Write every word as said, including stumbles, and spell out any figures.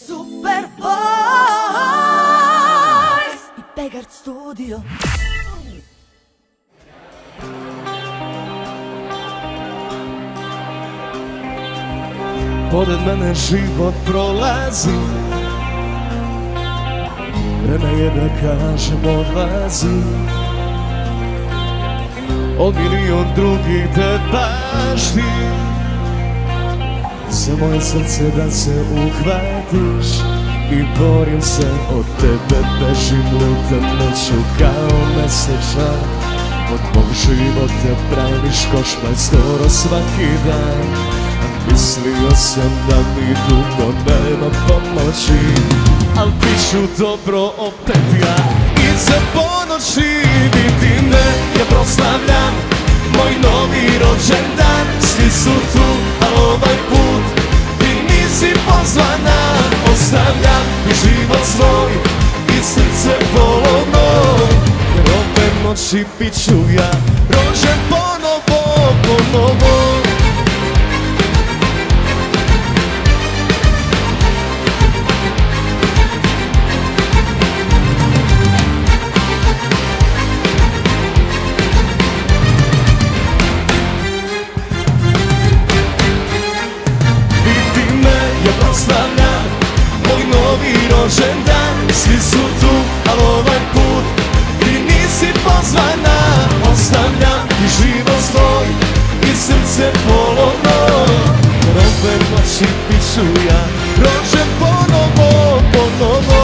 Super Voice i Begard Studio. Pored mene život prolazi, vreme je da kažem odlazi. Od milion drugih te bašti, za moje srce da se uhvatiš. I borim se od tebe, bežim, lutam noću kao mesečar. Od mog života praviš košmar skoro svaki dan. Mislio sam da mi dugo nema pomoći, al bit ću dobro opet ja. Iza ponoći vidi me, ja proslavljam moj novi rođendan. Svi su tu, al ovaj put ti nisi pozvana. Ostavljam ti život svoj i srce polovno, jer ove noći bit ću ja rođen ponovo, ponovo. Proslavljam moj novi rođendan. Svi su tu, al ovaj put ti nisi pozvana. Ostavljam ti život svoj i srce polovno, jer ove noći bit ću ja rođen ponovo, ponovo.